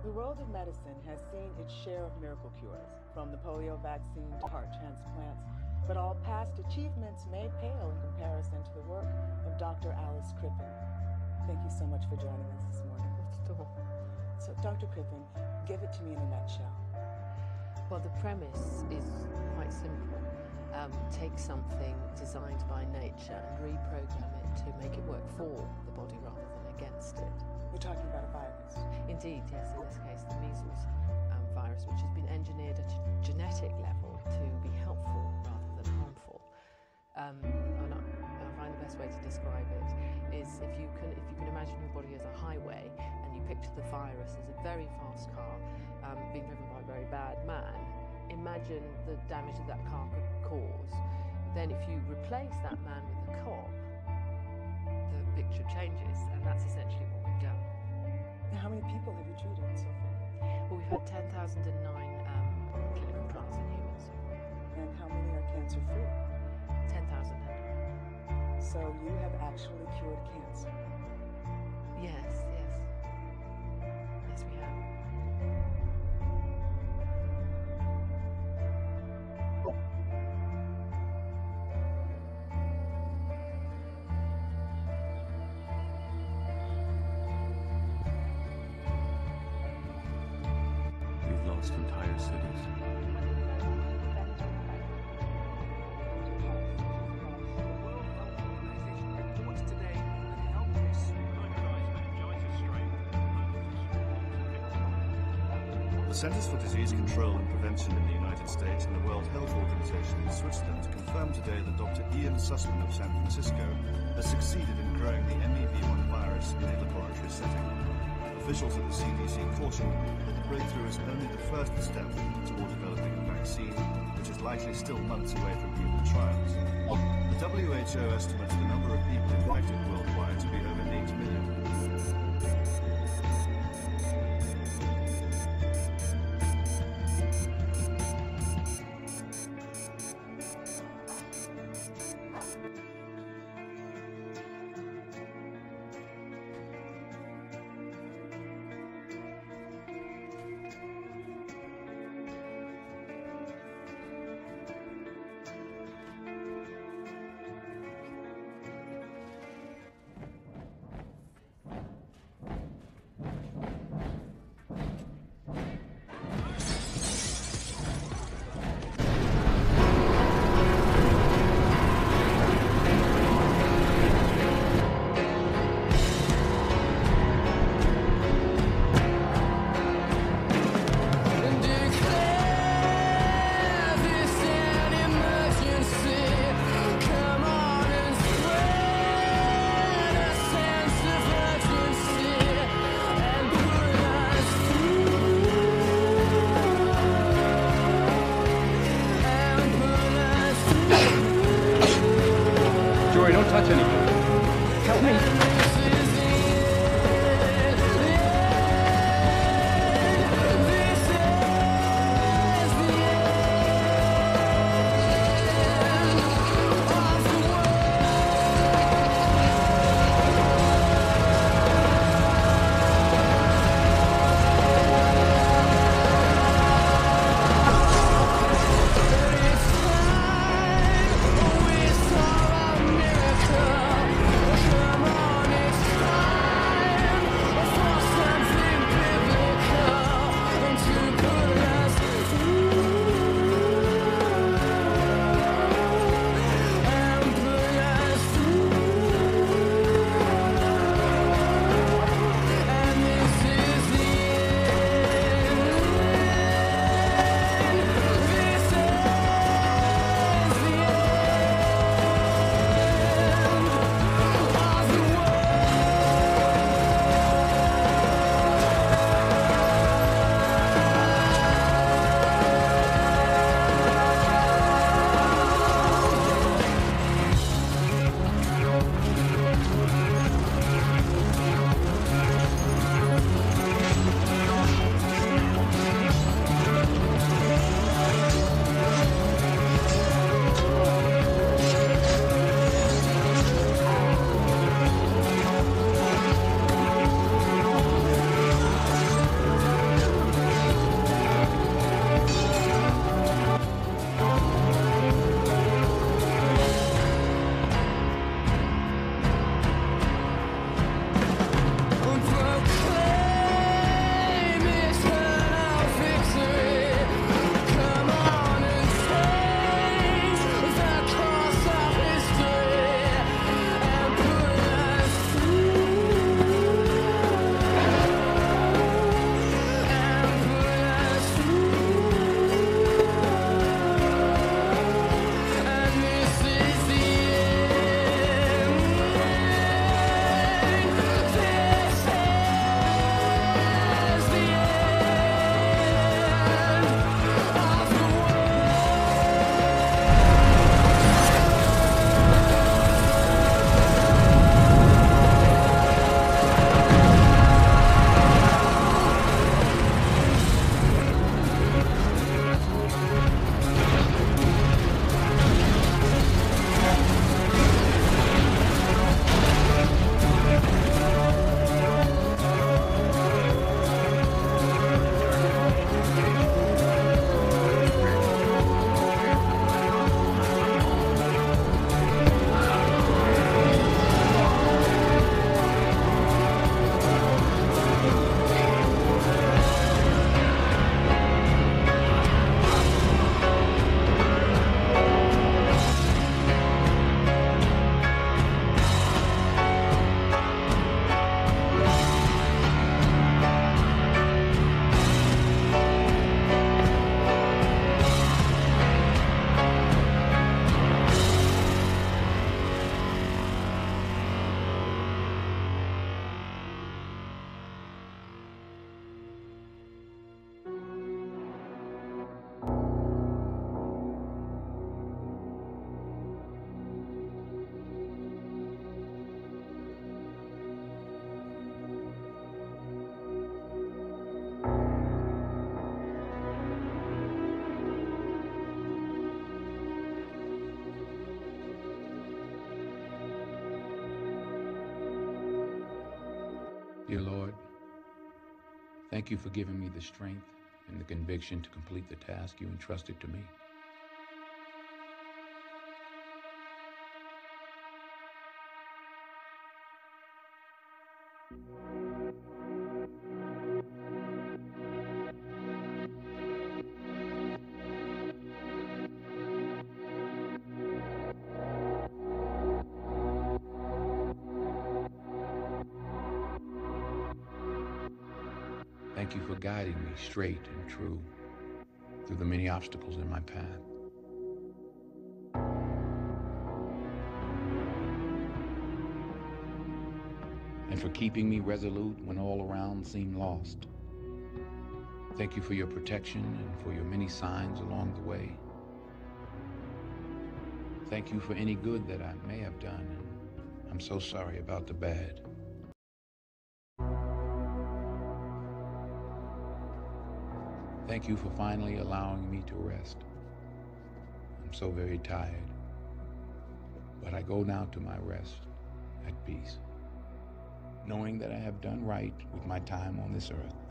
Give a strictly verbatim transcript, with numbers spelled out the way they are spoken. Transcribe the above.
The world of medicine has seen its share of miracle cures, from the polio vaccine to heart transplants, but all past achievements may pale in comparison to the work of Doctor Alice Crippen. Thank you so much for joining us this morning. So, Doctor Crippen, give it to me in a nutshell. Well, the premise is quite simple. Um, take something designed by nature and reprogram it to make it work for the body rather than against it. You're talking about a virus? Indeed, yes. In this case, the measles um, virus, which has been engineered at a genetic level to be helpful rather than harmful. Um, and I, I find the best way to describe it is if you can if you can imagine your body as a highway and you picture the virus as a very fast car um, being driven by a very bad man. Imagine the damage that that car could cause. Then if you replace that man with a cop, the picture changes, and that's essentially what we've done. Now, how many people have you treated so far? Well, we've had ten thousand nine um, clinical trials in humans so far. And how many are cancer-free? ten thousand. So you have actually cured cancer? Yes, yes. Yes, we have. We've lost entire cities. The Centers for Disease Control and Prevention in the United States and the World Health Organization in Switzerland confirmed today that Doctor Ian Sussman of San Francisco has succeeded in growing the M E V one virus in a laboratory setting. Officials at the C D C cautioned that the breakthrough is only the first step toward developing a vaccine, which is likely still months away from human trials. The W H O estimates the number of people infected worldwide to be over eight million. Dear Lord, thank you for giving me the strength and the conviction to complete the task you entrusted to me. Thank you for guiding me straight and true through the many obstacles in my path. And for keeping me resolute when all around seemed lost. Thank you for your protection and for your many signs along the way. Thank you for any good that I may have done, and I'm so sorry about the bad. Thank you for finally allowing me to rest. I'm so very tired, but I go now to my rest at peace, knowing that I have done right with my time on this earth.